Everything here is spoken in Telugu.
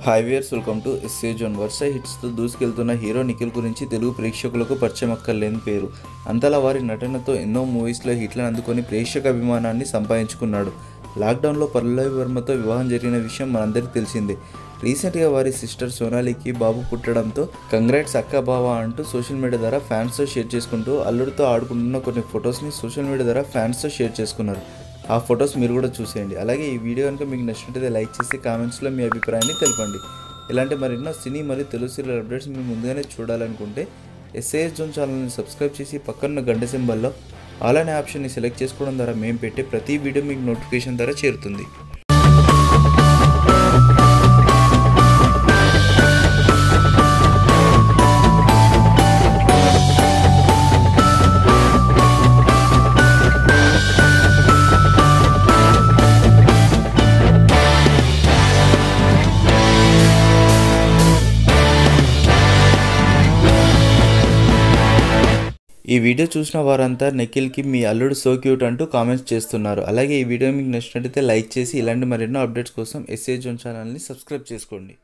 Hi viewers, welcome to SA zone. వరుస హిట్స్తో దూసుకెళ్తున్న హీరో నిఖిల్ గురించి తెలుగు ప్రేక్షకులకు పరిచయం అక్కర్లేని పేరు. అంతలా వారి నటనతో ఎన్నో మూవీస్లో హిట్లను అందుకొని ప్రేక్షక అభిమానాన్ని సంపాదించుకున్నాడు. లాక్డౌన్లో పల్లవి వర్మతో వివాహం జరిగిన విషయం మనందరికీ తెలిసిందే. రీసెంట్గా వారి సిస్టర్ సోనాలికి బాబు పుట్టడంతో కంగ్రాట్స్ అక్క బావ అంటూ సోషల్ మీడియా ద్వారా ఫ్యాన్స్తో షేర్ చేసుకుంటూ అల్లుడితో ఆడుకుంటున్న కొన్ని ఫొటోస్ని సోషల్ మీడియా ద్వారా ఫ్యాన్స్తో షేర్ చేసుకున్నారు. ఆ ఫొటోస్ మీరు కూడా చూసేయండి. అలాగే ఈ వీడియో కనుక మీకు నచ్చినట్లయితే లైక్ చేసి కామెంట్స్లో మీ అభిప్రాయాన్ని తెలపండి. ఇలాంటి మరెన్నో సినీ మరియు తెలుగు సీరియల్ అప్డేట్స్ మీరు ముందుగానే చూడాలనుకుంటే ఎస్ఏఎస్ జోన్ ఛానల్ని సబ్స్క్రైబ్ చేసి పక్కన గంట సింబల్లో ఆల్ అనే ఆప్షన్ని సెలెక్ట్ చేసుకోవడం ద్వారా మేము పెట్టే ప్రతి వీడియో మీకు నోటిఫికేషన్ ద్వారా చేరుతుంది. ఈ వీడియో చూసిన వారంతా నిఖిల్కి మీ అల్లుడు సో క్యూట్ అంటూ కామెంట్స్ చేస్తున్నారు. అలాగే ఈ వీడియో మీకు నచ్చినట్లయితే లైక్ చేసి ఇలాంటి మరెన్నో అప్డేట్స్ కోసం ఎస్ఏ జోన్ ఛానల్ని సబ్స్క్రైబ్ చేసుకోండి.